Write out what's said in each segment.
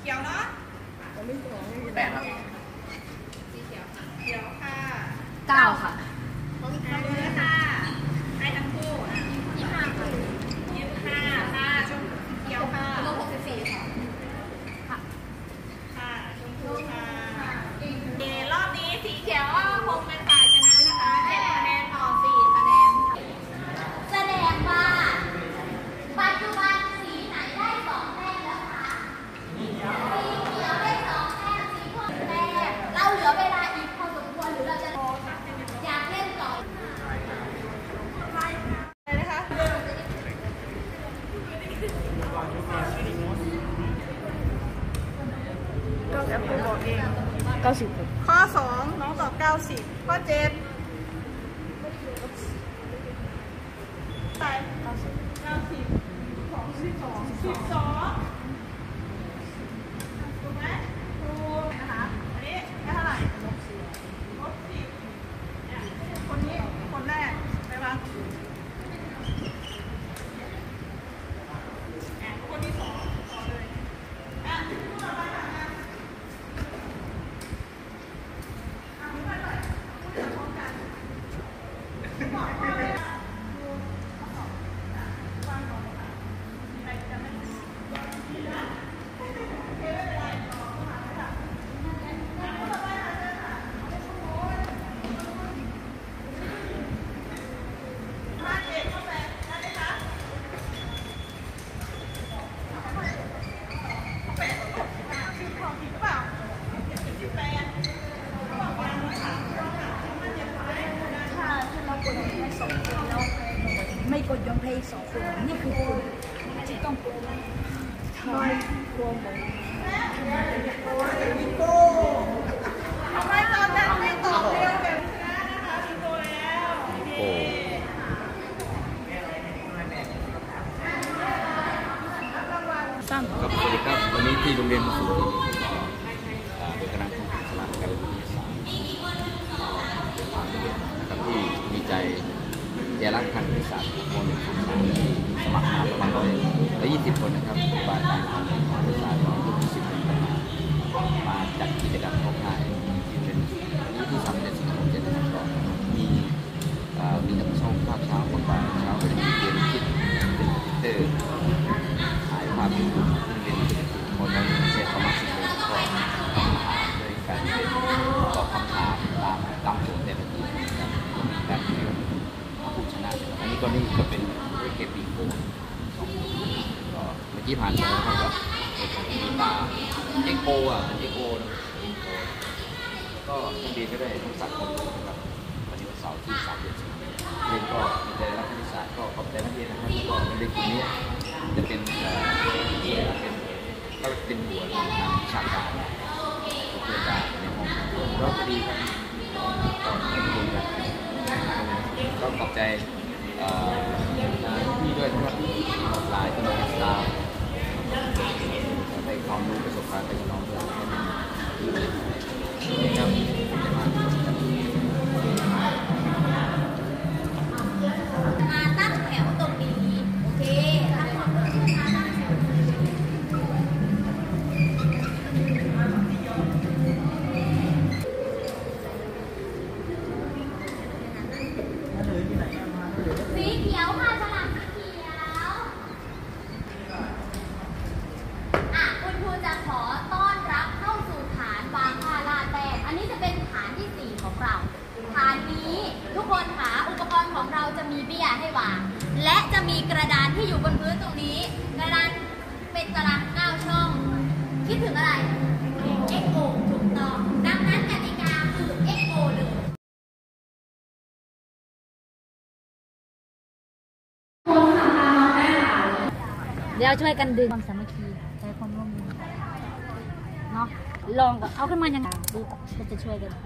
ขียวเนาะ 8ครับสีเขียวค่ะเขียวค่ะ 9ค่ะของอีกคนนึงค่ะให้ทั้งคู่25ค่ะ25ค่ะชมพูเขียวค่ะรวม64ค่ะค่ะชมพูค่ะรอบนี้สีเขียวก็คงเป็นฝ่ายชนะนะคะ7คะแนนต่อ4คะแนนแสดงว่าปัจจุบันสีไหนได้2แต้มแล้วคะสีเขียวได้2แต้มสีม่วงแต้มเราเหลือเวลาอีกพอสมควรหรือเราจะอยากเล่นต่อนะคะก็แอปเปิลบอกเอง 90 ข้อ2น้องตอบ90ข้อ7ไป90 12ถูกไหมถูกนะคะอันนี้ได้เท่าไหร่-10เนี่ยคนนี้คนแรกไปปะคนที่2ต่อเลยต่อไปค่ะไม่กดยอมแพ้2คนนี่คือคุณที่ต้องกดทำไมกลัวหมดวิโก้ทำไมตอนนั้นไม่ตอบเร็วแบบชนะนะคะวิโก้แล้วครับสวัสดีครับวันนี้ที่โรงเรียนมุสลิมที่โดยคณะผู้แข่งขันการเรียนรู้ศาสตร์นะครับที่มีใจแย่รักทางวิทยาศาสตร์ม .1 ศึกษาสมัครมาประมาณ120 คนนะครับบาทการทางวิทยาศาสตร์10 คนมาจัดกิจกรรมเข้าค่ายที่เป็นนี้ที่3 เดือนสิงหาคม7 เดือนก่อนมีทั้งช่องภาคเช้าคนบ่ายเช้าก็จะมีเกมคิดเป็นเตอร์ถ่ายภาพเป็นรูปเป็นคนนั้นเช็คเข้ามาสิบโมงก็ทำอาหารด้วยการตอบคำถามตามโจทย์แต่ละทีนะครับมีการแข่งผู้ชนะอันนี้ก็เป็นเกมปีโก้ก็เมื่อกี้ผ่านไปแล้วครับมีปลาเอ็กโก้เอ็กโก้ก็นักเรียนก็ได้ทักษะความรู้นะครับวันนี้วันเสาร์ที่3 เดือนสิงหาคมเรียนก็มีใจรักคณิตศาสตร์ก็ขอบใจนักเรียนนะครับก็ในกลุ่มนี้จะเป็นก็เป็นหัวทางวิชาการเพื่อนได้ในห้องก็ดีครับก็คุยกันก็ขอบใจพี่ด้วยนะครับหลายตลอดตามได้ความรู้ประสบการณ์ไปกับน้องด้วยนะครับมาตั้งแถวตรงนี้โอเคตั้งแถวสีเขียวค่ะฉลากสีเขียวคุณครูจะขอต้อนรับเข้าสู่ฐานวางผ้าลาแต้มอันนี้จะเป็นฐานที่4ของเราฐานนี้ทุกคนค่ะอุปกรณ์ของเราจะมีเบี้ยให้วางและจะมีกระดานที่อยู่บนพื้นตรงนี้กระดานเป็นตาราง9 ช่องคิดถึงอะไร XO ถูกต้องดังนั้นกติกาคือ XO เลยเดี๋ยวช่วยกันดึงความสามัคคีใจความร่วมมือเนาะลองเอาขึ้นมายังไงดูก็จะช่วยกัน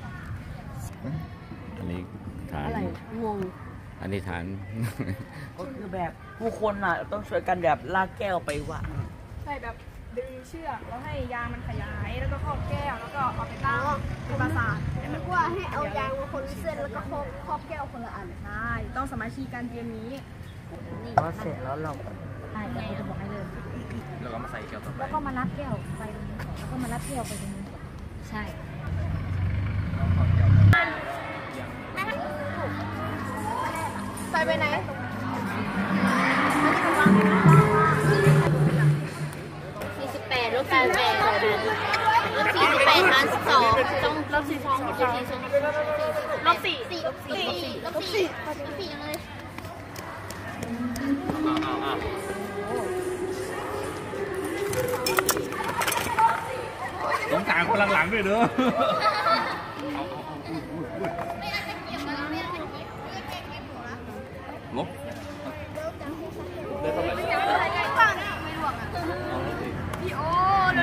อันนี้ฐานอะไรวงอันนี้ฐานก็คือแบบผู้คนอ่ะต้องช่วยกันแบบลากแก้วไปวางใช่แบบดึงเชือกแล้วให้ยางมันขยายแล้วก็ครอบแก้วแล้วก็เอาไปตั้งเป็นปราสาทนึกว่าให้เอายางมาคนเส้นแล้วก็ครอบแก้วคนละอันใช่ต้องสมาชิกการเกมนี้พอเสร็จแล้วเราใช่เดี๋ยวจะบอกให้เริ่มแล้วก็มาใส่แก้วต่อไปแล้วก็มานับแก้วไปมารับพี่ออกไปตรงนี้ใช่ไปไหน48ลบ48ลบ48หาร12ต้องลบ42ลบ4ยังเลยสงสารคนหลังๆด้วยเด้อไม่อาจจะเก็บแล้วไม่อาจจะเก็บงบพี่โอ้เลย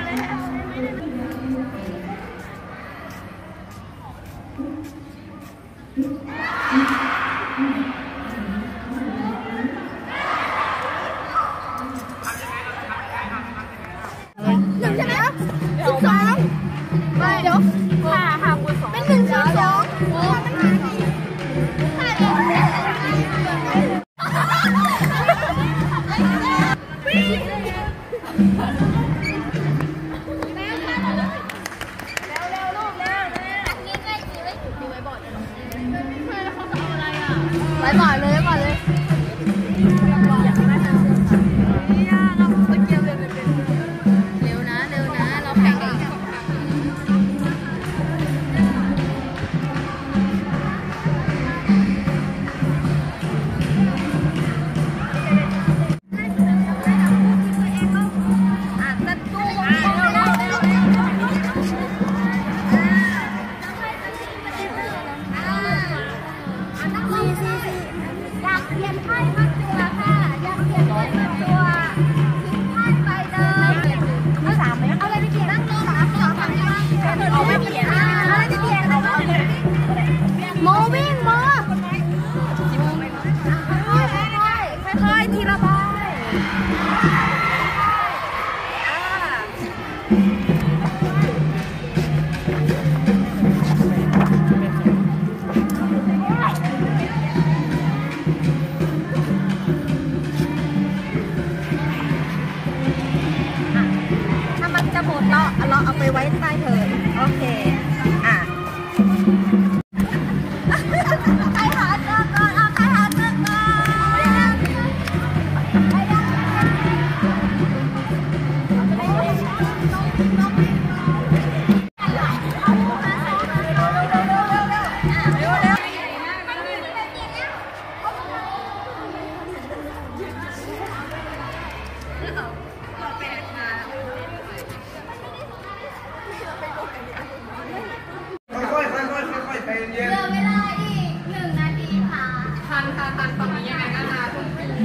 1ใช่ไหม12ไม่เดี๋ยว5คูณ2เป็น1 2โอ้มันหาดีไว้บ่อยเลยบ่อยเลยเร็วนะเราแข่งกันอีกอยากเปลี่ยนไพ่มาจัวค่ะอยากเปลี่ยนไพ่มาจัวทิ้งไพ่ไปเลยเอา3ไหมเอาอะไรไปเปลี่ยนนั่งลง3เอาไม่เปลี่ยนอะไรจะเปลี่ยนอะไรโมวิ่งโมค่อยๆทีละใบจะหมดเราเอาไปไว้ใต้เถิดโอเคใครหาเจอก่อนใครหาเจอก่ค่อยใจเย็นเหลือเวลาอีก1 นาทีค่ะทันตอนนี้ยังไงก็ทัน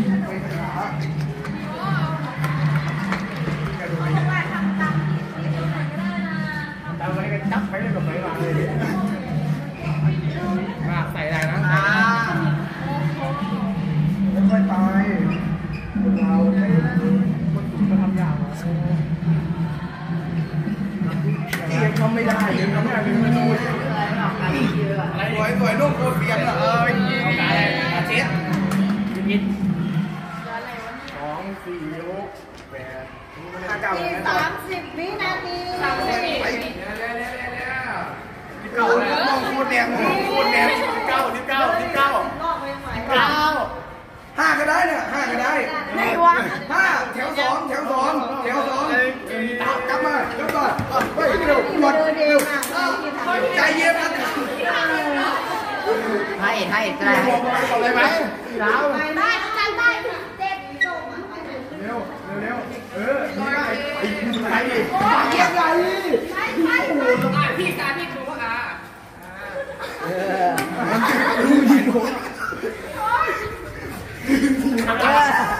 ทำอะไรกันจับไปเลยกับไปมาเลยใส่อะไรนะค่อยๆไปเราใช้คนสูงมาทำยากเรียนก็ไม่ได้เรียนก็ไม่ได้เป็นประตูสวยลูกโคตรเรียนอ่ะเช็ดยิด2 4 6 8 30 วินาทีเก้าโคตรแดง5ก็ได้เนี่ย5ก็ได้ไหนวะ5แถว 2กลับมาเดี๋ยวก่อนเฮ้ยเร็วหมดเร็วใจเย็นนะให้ก็ได้บอกเลยไหมดาวได้จำได้7 เร็วใครดิเกียร์ใหญ่พี่สาธิตดูว่ามันจะรู้ยินหัว